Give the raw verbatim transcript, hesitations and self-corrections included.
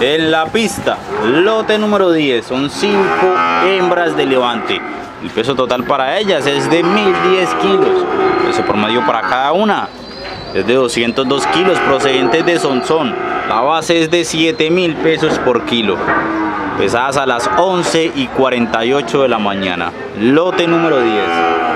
En la pista, lote número diez, son cinco hembras de levante. El peso total para ellas es de mil diez kilos. El peso promedio para cada una es de doscientos dos kilos, procedentes de Sonsón. La base es de siete mil pesos por kilo. Pesadas a las once y cuarenta y ocho de la mañana. Lote número diez.